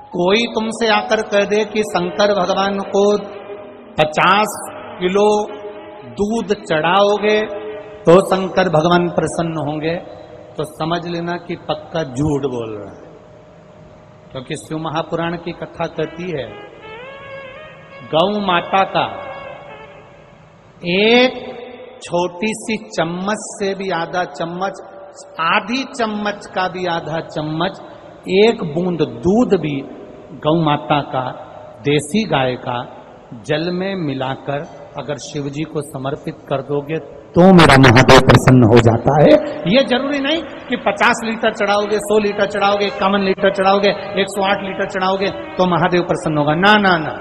कोई तुमसे आकर कह दे कि शंकर भगवान को 50 किलो दूध चढ़ाओगे तो शंकर भगवान प्रसन्न होंगे, तो समझ लेना कि पक्का झूठ बोल रहा है। क्योंकि शिव महापुराण की कथा कहती है गौ माता का एक छोटी सी चम्मच से भी आधा चम्मच, आधी चम्मच का भी आधा चम्मच, एक बूंद दूध भी गौ माता का, देसी गाय का जल में मिलाकर अगर शिव जी को समर्पित कर दोगे तो मेरा महादेव प्रसन्न हो जाता है। ये जरूरी नहीं कि 50 लीटर चढ़ाओगे, 100 लीटर चढ़ाओगे, 51 लीटर चढ़ाओगे, 108 लीटर चढ़ाओगे तो महादेव प्रसन्न होगा। ना ना ना,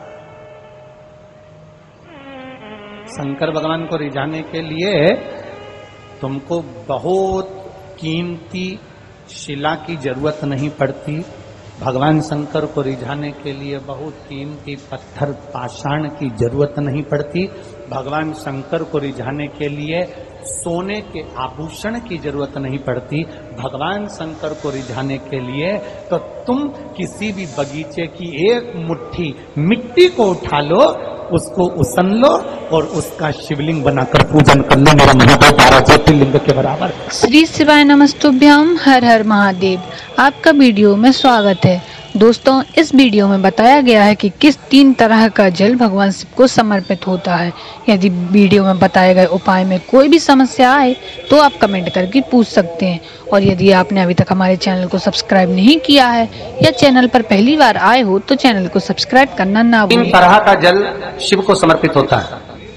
शंकर भगवान को रिझाने के लिए तुमको बहुत कीमती शिला की जरूरत नहीं पड़ती। भगवान शंकर को रिझाने के लिए बहुत कीमती पत्थर पाषाण की जरूरत नहीं पड़ती। भगवान शंकर को रिझाने के लिए सोने के आभूषण की जरूरत नहीं पड़ती। भगवान शंकर को रिझाने के लिए तो तुम किसी भी बगीचे की एक मुट्ठी मिट्टी को उठा लो, उसको उसन लो और उसका शिवलिंग बनाकर पूजन कर लो। मेरा महादेव 12 ज्योतिर्लिंग के बराबर। श्री शिवाय नमस्तुभ्यम, हर हर महादेव। आपका वीडियो में स्वागत है। दोस्तों, इस वीडियो में बताया गया है कि किस 3 तरह का जल भगवान शिव को समर्पित होता है। यदि वीडियो में बताए गए उपाय में कोई भी समस्या आए तो आप कमेंट करके पूछ सकते हैं। और यदि आपने अभी तक हमारे चैनल को सब्सक्राइब नहीं किया है या चैनल पर पहली बार आए हो तो चैनल को सब्सक्राइब करना ना भूलें। 3 तरह का जल शिव को समर्पित होता है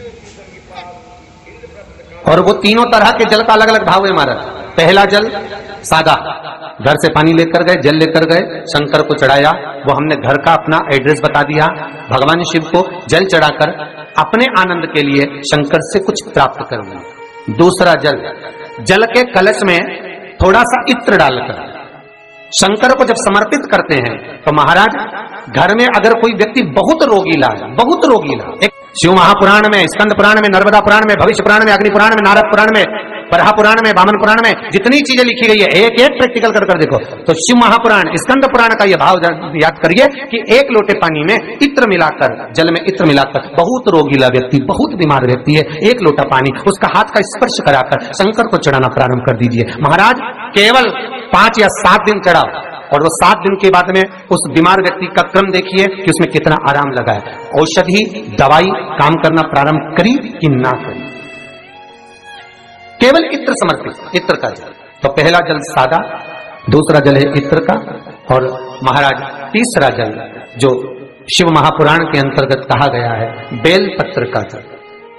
और वो तीनों तरह के जल का अलग अलग भाव है हमारा। पहला जल सादा, घर से पानी लेकर गए, जल लेकर गए, शंकर को चढ़ाया, वो हमने घर का अपना एड्रेस बता दिया, भगवान शिव को जल चढ़ाकर अपने आनंद के लिए शंकर से कुछ प्राप्त करूंगा। दूसरा जल, जल के कलश में थोड़ा सा इत्र डालकर शंकर को जब समर्पित करते हैं तो महाराज घर में अगर कोई व्यक्ति बहुत रोगीला, एक शिव महापुराण में, स्कंद पुराण में, नर्मदा पुराण में, भविष्य पुराण में, अग्नि पुराण में, नारद पुराण में, बरहा पुराण में, वामन पुराण में जितनी चीजें लिखी गई है एक एक प्रैक्टिकल कर देखो तो शिव महापुराण, स्कंद पुराण का यह भाव याद करिए कि 1 लोटे पानी में इत्र मिलाकर, जल में इत्र मिलाकर, बहुत रोगीला व्यक्ति, बहुत बीमार व्यक्ति है, 1 लोटा पानी उसका हाथ का स्पर्श कराकर शंकर को चढ़ाना प्रारंभ कर दीजिए। महाराज केवल 5 या 7 दिन चढ़ाओ और वो 7 दिन के बाद में उस बीमार व्यक्ति का क्रम देखिए कि उसमें कितना आराम लगा है। औषधि दवाई काम करना प्रारंभ करी कि ना करी। केवल इत्र समर्पित, इत्र का जल। तो पहला जल सादा, दूसरा जल है इत्र का, और महाराज तीसरा जल जो शिव महापुराण के अंतर्गत कहा गया है बेलपत्र का जल।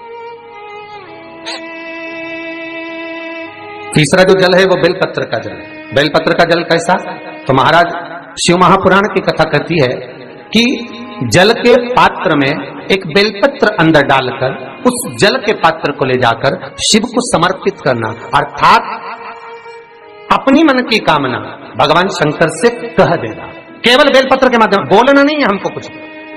तीसरा जो जल है वो बेलपत्र का जल। बेलपत्र का जल कैसा? तो महाराज शिव महापुराण की कथा कहती है कि जल के पात्र में एक बेलपत्र अंदर डालकर उस जल के पात्र को ले जाकर शिव को समर्पित करना, अर्थात अपनी मन की कामना भगवान शंकर से कह देना। केवल बेलपत्र के माध्यम, बोलना नहीं है हमको कुछ,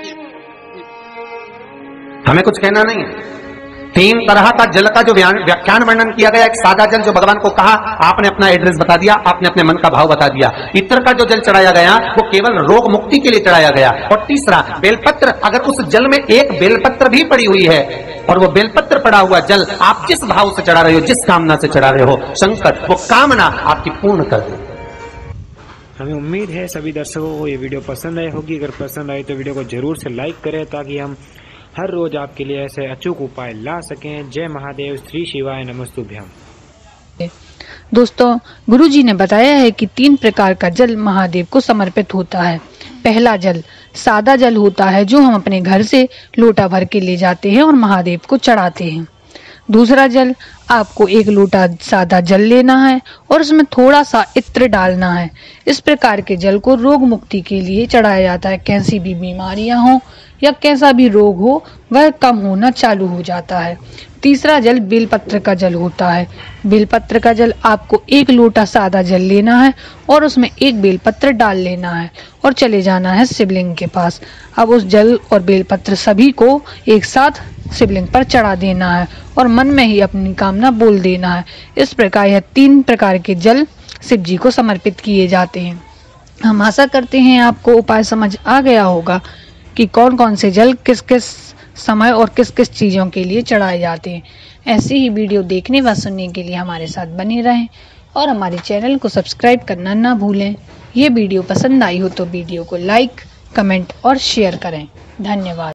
हमें कुछ कहना नहीं है। 3 तरह का जल का जो व्याख्यान वर्णन किया गया, एक सादा जल जो भगवान को कहा, आपने अपना एड्रेस बता दिया, आपने अपने मन का भाव बता दिया। इत्र का जो जल चढ़ाया गया वो केवल रोग मुक्ति के लिए चढ़ाया गया। और तीसरा बेलपत्र, अगर उस जल में एक बेलपत्र भी पड़ी हुई है और वो बेलपत्र पड़ा हुआ जल आप जिस भाव से चढ़ा रहे हो, जिस कामना से चढ़ा रहे हो, शंकर वो कामना आपकी पूर्ण कर दे। हमें उम्मीद है सभी दर्शकों को ये वीडियो पसंद आई होगी। अगर पसंद आई तो वीडियो को जरूर से लाइक करें ताकि हम हर रोज आपके लिए ऐसे अचूक उपाय ला सकें। जय महादेव, श्री शिवाय नमस्तुभ्यम। दोस्तों, गुरुजी ने बताया है कि 3 प्रकार का जल महादेव को समर्पित होता है। पहला जल सादा जल होता है जो हम अपने घर से लोटा भर के ले जाते हैं और महादेव को चढ़ाते हैं। दूसरा जल, आपको 1 लोटा सादा जल लेना है और उसमें थोड़ा सा इत्र डालना है। इस प्रकार के जल को रोग मुक्ति के लिए चढ़ाया जाता है। कैसी भी बीमारियां हो या कैसा भी रोग हो वह कम होना चालू हो जाता है। तीसरा जल बेलपत्र का जल होता है। बेलपत्र का जल आपको 1 लोटा सादा जल लेना है और उसमें 1 बेलपत्र डाल लेना है और चले जाना है शिवलिंग के पास। अब उस जल और बेलपत्र सभी को एक साथ शिवलिंग पर चढ़ा देना है और मन में ही अपनी कामना बोल देना है। इस प्रकार यह 3 प्रकार के जल शिव जी को समर्पित किए जाते हैं। हम आशा करते हैं आपको उपाय समझ आ गया होगा कि कौन कौन से जल किस किस समय और किस किस चीज़ों के लिए चढ़ाए जाते हैं। ऐसी ही वीडियो देखने व सुनने के लिए हमारे साथ बने रहें और हमारे चैनल को सब्सक्राइब करना ना भूलें। ये वीडियो पसंद आई हो तो वीडियो को लाइक, कमेंट और शेयर करें। धन्यवाद।